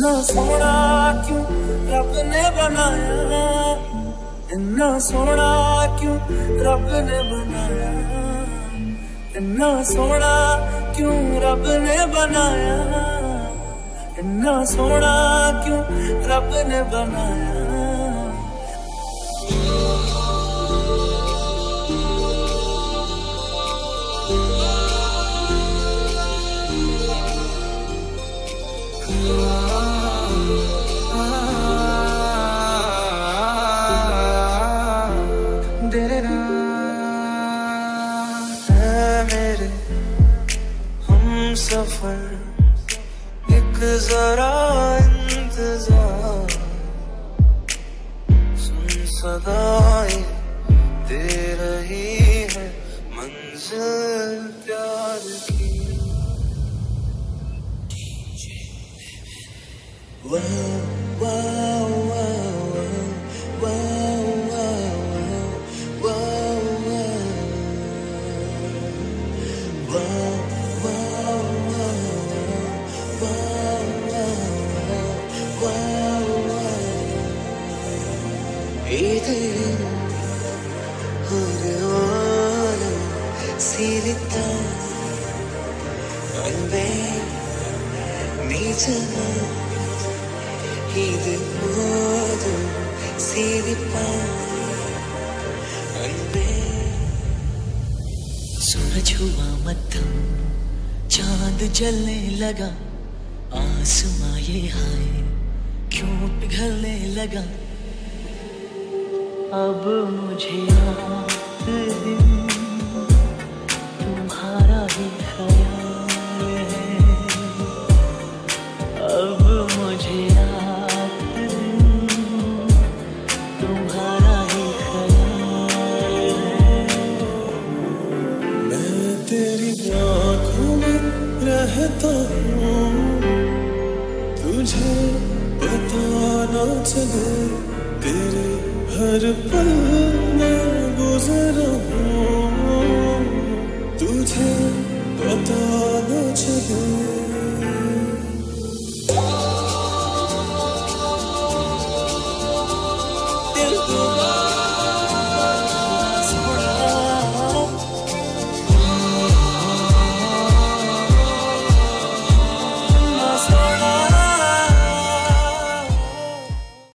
इतना सोना क्यों रब ने बनाया, इतना सोना क्यों रब ने बनाया, इतना सोना क्यों रब ने बनाया, इतना सोना क्यों रब ने बनाया। मेरे हम सफर एक जरा इंतजार, सुन सदाएं दे रही है मंजिल प्यार की। वाह वाह वाह Silita Anbe Nijana Hidu Modu Silipa Anbe सूरज हुआ मध्यम चांद जलने लगा, आसमां ये हाय क्यों पिघलने लगा। अब मुझे रात दिन तुम्हारा ही ख्याल है, अब मुझे रात दिन तुम्हारा ही ख्याल है। मैं तेरी आँखों में रहता हूँ, तुझे पता ना चले तेरे हर पल में गुजरा हूँ, तुझे पता न चले